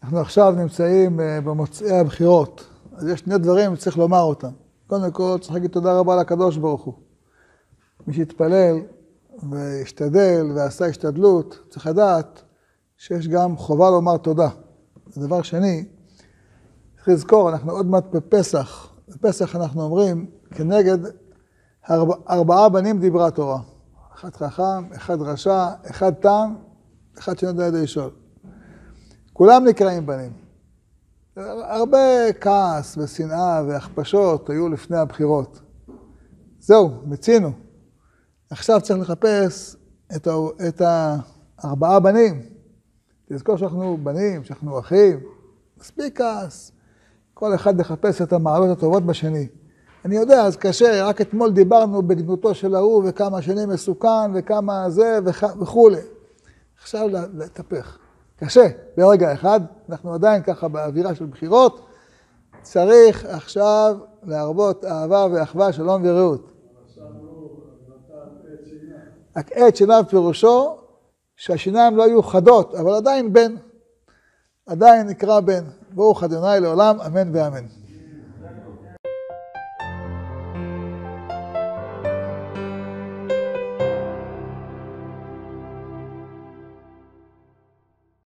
אנחנו עכשיו נמצאים במוצאי הבחירות, אז יש שני דברים שצריך לומר אותם. קודם כל צריך להגיד תודה רבה לקדוש ברוך הוא. מי שהתפלל והשתדל ועשה השתדלות, צריך לדעת שיש גם חובה לומר תודה. דבר שני, צריך לזכור, אנחנו עוד מעט בפסח. בפסח אנחנו אומרים, כנגד 4 בנים דיברה תורה. 1 חכם, 1 רשע, 1 תם, 1 שאינו יודע לשאול. כולם נקראים בנים. הרבה כעס ושנאה והכפשות היו לפני הבחירות. זהו, מצינו. עכשיו צריך לחפש את 4 בנים. תזכור שאנחנו בנים, שאנחנו אחים. מספיק כעס. כל אחד לחפש את המעלות הטובות בשני. אני יודע, אז קשה, רק אתמול דיברנו בגנותו של ההוא וכמה שני מסוכן וכמה זה וכו'. עכשיו להתהפך. קשה, ברגע אחד, אנחנו עדיין ככה באווירה של בחירות, צריך עכשיו להרבות אהבה ואחווה, שלום ורעות. עת שיניו פירושו שהשיניים לא היו חדות, אבל עדיין בן. עדיין נקרא בן. ברוך ה' לעולם, אמן ואמן.